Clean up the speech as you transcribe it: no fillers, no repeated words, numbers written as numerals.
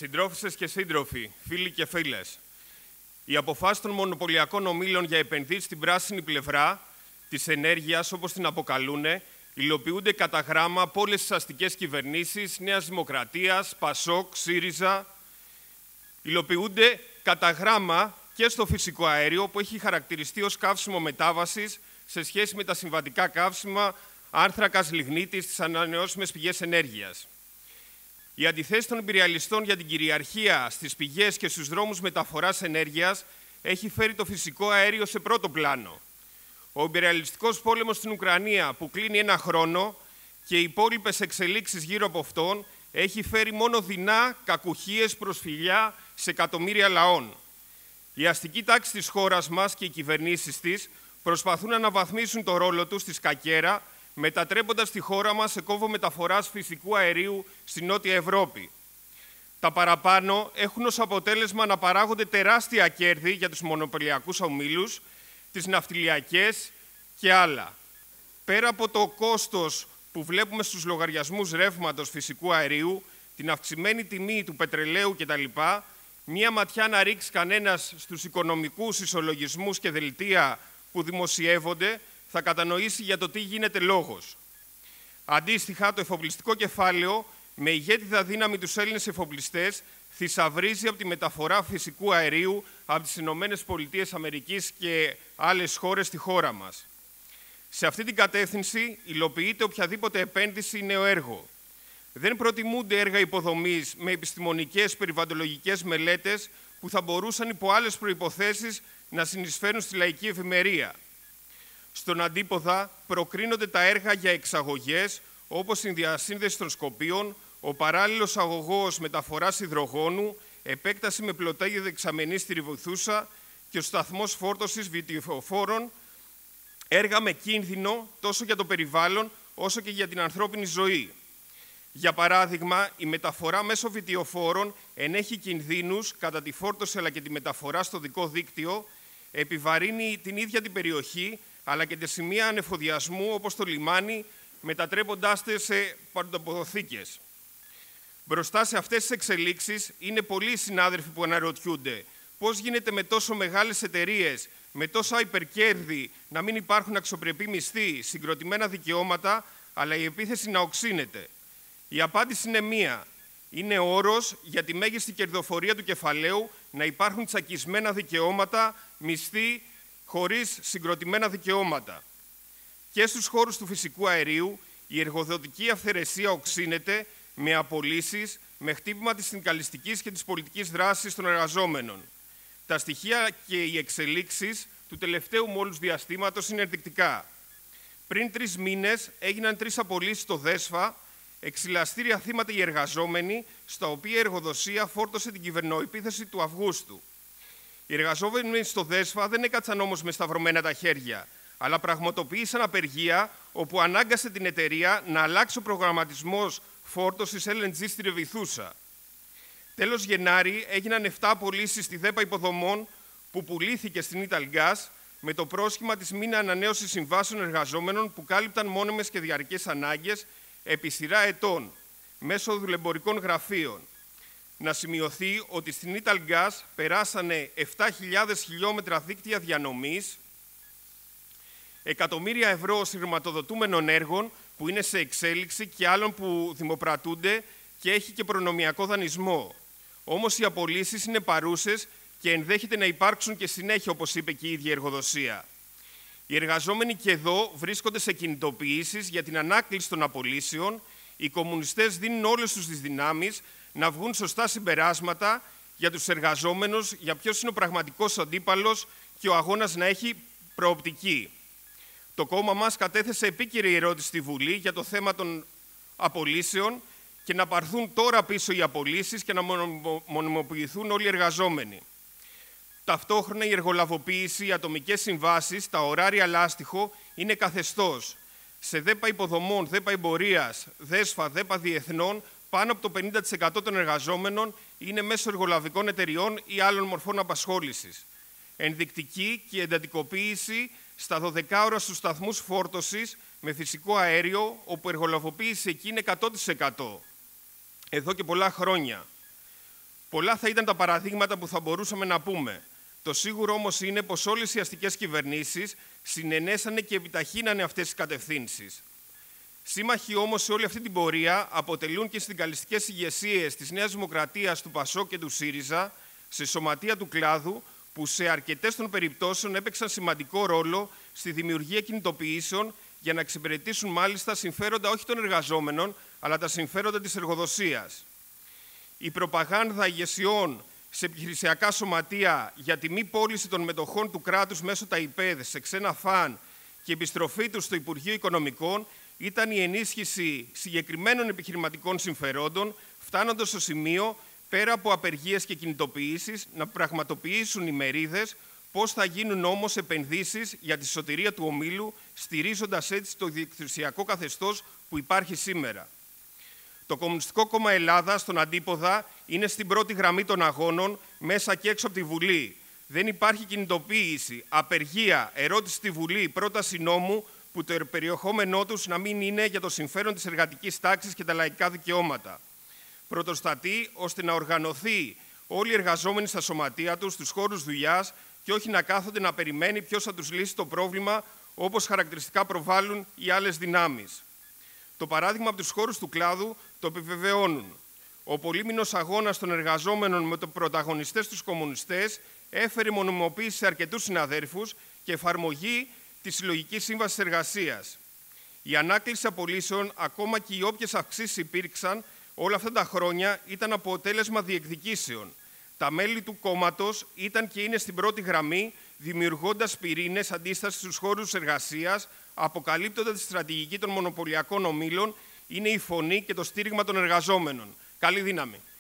Συντρόφισσες και σύντροφοι, φίλοι και φίλες, οι αποφάσεις των μονοπωλιακών ομίλων για επενδύσεις στην πράσινη πλευρά της ενέργειας, όπως την αποκαλούν, υλοποιούνται κατά γράμμα από όλες τις αστικές κυβερνήσεις Νέας Δημοκρατίας, Πασόκ, ΣΥΡΙΖΑ. Υλοποιούνται κατά γράμμα και στο φυσικό αέριο, που έχει χαρακτηριστεί ως καύσιμο μετάβασης σε σχέση με τα συμβατικά καύσιμα άνθρακας, λιγνίτης, στις ανανεώσιμες πηγές ενέργειας. Η αντιθέση των υπεριαλιστών για την κυριαρχία στις πηγές και στους δρόμους μεταφοράς ενέργειας έχει φέρει το φυσικό αέριο σε πρώτο πλάνο. Ο υπεριαλιστικός πόλεμος στην Ουκρανία, που κλείνει ένα χρόνο, και οι υπόλοιπες εξελίξεις γύρω από αυτόν, έχει φέρει μόνο δεινά, κακουχίες, προσφυλιά σε εκατομμύρια λαών. Η αστική τάξη της χώρας μας και οι κυβερνήσεις της προσπαθούν να αναβαθμίσουν το ρόλο τους στη σκακέρα, μετατρέποντας τη χώρα μας σε κόμβο μεταφοράς φυσικού αερίου στη Νότια Ευρώπη. Τα παραπάνω έχουν ως αποτέλεσμα να παράγονται τεράστια κέρδη για τους μονοπωλιακούς ομίλους, τις ναυτιλιακές και άλλα. Πέρα από το κόστος που βλέπουμε στους λογαριασμούς ρεύματος φυσικού αερίου, την αυξημένη τιμή του πετρελαίου κτλ., μία ματιά να ρίξει κανένας στους οικονομικούς ισολογισμούς και δελτία που δημοσιεύονται, θα κατανοήσει για το τι γίνεται λόγος. Αντίστοιχα, το εφοπλιστικό κεφάλαιο, με ηγέτιδα δύναμη τους Έλληνες εφοπλιστές, θησαυρίζει από τη μεταφορά φυσικού αερίου από τις ΗΠΑ και άλλες χώρες στη χώρα μας. Σε αυτή την κατεύθυνση υλοποιείται οποιαδήποτε επένδυση ή νέο έργο. Δεν προτιμούνται έργα υποδομής με επιστημονικές περιβαλλοντολογικές μελέτες που θα μπορούσαν υπό άλλες προϋποθέσεις να συνεισφέρουν στη λαϊκή ευημερία. Στον αντίποδα, προκρίνονται τα έργα για εξαγωγές, όπως η διασύνδεση των Σκοπίων, ο παράλληλος αγωγός μεταφοράς υδρογόνου, επέκταση με πλωτάγιο δεξαμενή στη Ρηβουθούσα και ο σταθμός φόρτωσης βιτιοφόρων, έργα με κίνδυνο τόσο για το περιβάλλον όσο και για την ανθρώπινη ζωή. Για παράδειγμα, η μεταφορά μέσω βιτιοφόρων ενέχει κινδύνους κατά τη φόρτωση αλλά και τη μεταφορά στο δικό δίκτυο, επιβαρύνει την ίδια την περιοχή αλλά και τα σημεία ανεφοδιασμού όπως το λιμάνι, μετατρέποντάς τες σε παντοποθήκες. Μπροστά σε αυτές τις εξελίξεις είναι πολλοί οι συνάδελφοι που αναρωτιούνται πώς γίνεται με τόσο μεγάλες εταιρείες, με τόσα υπερκέρδη, να μην υπάρχουν αξιοπρεπή μισθοί, συγκροτημένα δικαιώματα, αλλά η επίθεση να οξύνεται. Η απάντηση είναι μία. Είναι όρος για τη μέγιστη κερδοφορία του κεφαλαίου να υπάρχουν τσακισμένα δικαιώματα, μισθοί, χωρίς συγκροτημένα δικαιώματα. Και στους χώρους του φυσικού αερίου, η εργοδοτική αυθαιρεσία οξύνεται με απολύσεις, με χτύπημα της συνδικαλιστικής και της πολιτικής δράσης των εργαζόμενων. Τα στοιχεία και οι εξελίξεις του τελευταίου μόλις διαστήματος είναι ενδεικτικά. Πριν 3 μήνες έγιναν 3 απολύσεις στο ΔΕΣΦΑ, εξηλαστήρια θύματα οι εργαζόμενοι, στα οποία η εργοδοσία φόρτωσε την κυβερνοεπίθεση του Αυγούστου. Οι εργαζόμενοι στο ΔΕΣΦΑ δεν έκατσαν όμως με σταυρωμένα τα χέρια, αλλά πραγματοποίησαν απεργία όπου ανάγκασε την εταιρεία να αλλάξει ο προγραμματισμός φόρτωσης LNG στη Ρεβιθούσα. Τέλος Γενάρη έγιναν 7 απολύσεις στη ΔΕΠΑ Υποδομών που πουλήθηκε στην Italgas με το πρόσχημα της μη ανανέωσης συμβάσεων εργαζόμενων που κάλυπταν μόνιμες και διαρκείς ανάγκες επί σειρά ετών μέσω δουλεμπορικών γραφείων. Να σημειωθεί ότι στην Italgas περάσανε 7.000 χιλιόμετρα δίκτυα διανομής, εκατομμύρια ευρώ συγχρηματοδοτούμενων έργων που είναι σε εξέλιξη και άλλων που δημοπρατούνται και έχει και προνομιακό δανεισμό. Όμως οι απολύσεις είναι παρούσες και ενδέχεται να υπάρξουν και συνέχεια, όπως είπε και η ίδια εργοδοσία. Οι εργαζόμενοι και εδώ βρίσκονται σε κινητοποιήσεις για την ανάκληση των απολύσεων. Οι κομμουνιστές δίνουν όλες τους τις δυνάμεις να βγουν σωστά συμπεράσματα για τους εργαζόμενους, για ποιος είναι ο πραγματικός αντίπαλος και ο αγώνας να έχει προοπτική. Το κόμμα μας κατέθεσε επίκαιρη ερώτηση στη Βουλή για το θέμα των απολύσεων και να πάρθουν τώρα πίσω οι απολύσεις και να μονιμοποιηθούν όλοι οι εργαζόμενοι. Ταυτόχρονα η εργολαβοποίηση, οι ατομικές συμβάσεις, τα ωράρια λάστιχο είναι καθεστώς. Σε ΔΕΠΑ Υποδομών, ΔΕΠΑ Εμπορίας, ΔΕΣΦΑ, ΔΕΠΑ Διεθνών, πάνω από το 50% των εργαζόμενων είναι μέσω εργολαβικών εταιριών ή άλλων μορφών απασχόλησης. Ενδεικτική και εντατικοποίηση στα 12 ώρα στους σταθμούς φόρτωσης με φυσικό αέριο, όπου η εργολαβοποίηση εκεί είναι 100% εδώ και πολλά χρόνια. Πολλά θα ήταν τα παραδείγματα που θα μπορούσαμε να πούμε. Το σίγουρο όμως είναι πως όλες οι αστικές κυβερνήσεις συνενέσανε και επιταχύνανε αυτές τις κατευθύνσεις. Σύμμαχοι όμως σε όλη αυτή την πορεία αποτελούν και συνδικαλιστικές ηγεσίες της Νέας Δημοκρατίας, του ΠΑΣΟΚ και του ΣΥΡΙΖΑ, σε σωματεία του κλάδου, που σε αρκετές των περιπτώσεων έπαιξαν σημαντικό ρόλο στη δημιουργία κινητοποιήσεων για να εξυπηρετήσουν μάλιστα συμφέροντα όχι των εργαζόμενων, αλλά τα συμφέροντα της εργοδοσίας. Η προπαγάνδα ηγεσιών σε επιχειρησιακά σωματεία για τη μη πώληση των μετοχών του κράτους μέσω ΤΑΙΠΕΔ σε ξένα φαν και επιστροφή τους στο Υπουργείο Οικονομικών ήταν η ενίσχυση συγκεκριμένων επιχειρηματικών συμφερόντων, φτάνοντας στο σημείο, πέρα από απεργίες και κινητοποιήσεις, να πραγματοποιήσουν οι μερίδες πώς θα γίνουν όμως επενδύσεις για τη σωτηρία του ομίλου, στηρίζοντας έτσι το δικτυωσιακό καθεστώς που υπάρχει σήμερα. Το Κομμουνιστικό Κόμμα Ελλάδας, στον αντίποδα, είναι στην πρώτη γραμμή των αγώνων, μέσα και έξω από τη Βουλή. Δεν υπάρχει κινητοποίηση, απεργία, ερώτηση στη Βουλή, πρόταση νόμου, που το περιεχόμενό τους να μην είναι για το συμφέρον της εργατικής τάξης και τα λαϊκά δικαιώματα. Πρωτοστατεί ώστε να οργανωθεί όλοι οι εργαζόμενοι στα σωματεία τους, στους χώρους δουλειάς, και όχι να κάθονται να περιμένει ποιος θα τους λύσει το πρόβλημα, όπως χαρακτηριστικά προβάλλουν οι άλλες δυνάμεις. Το παράδειγμα από τους χώρους του κλάδου το επιβεβαιώνουν. Ο πολύμηνος αγώνας των εργαζόμενων με τους πρωταγωνιστές τους κομμουνιστές έφερε μονιμοποίηση σε αρκετούς συναδέρφους και εφαρμογή της Συλλογικής Σύμβασης Εργασίας. Η ανάκληση απολύσεων, ακόμα και οι όποιες αυξήσεις υπήρξαν όλα αυτά τα χρόνια, ήταν αποτέλεσμα διεκδικήσεων. Τα μέλη του κόμματος ήταν και είναι στην πρώτη γραμμή, δημιουργώντας πυρήνες αντίστασης στους χώρους εργασίας, αποκαλύπτοντας τη στρατηγική των μονοπωλιακών ομίλων, είναι η φωνή και το στήριγμα των εργαζόμενων. Καλή δύναμη.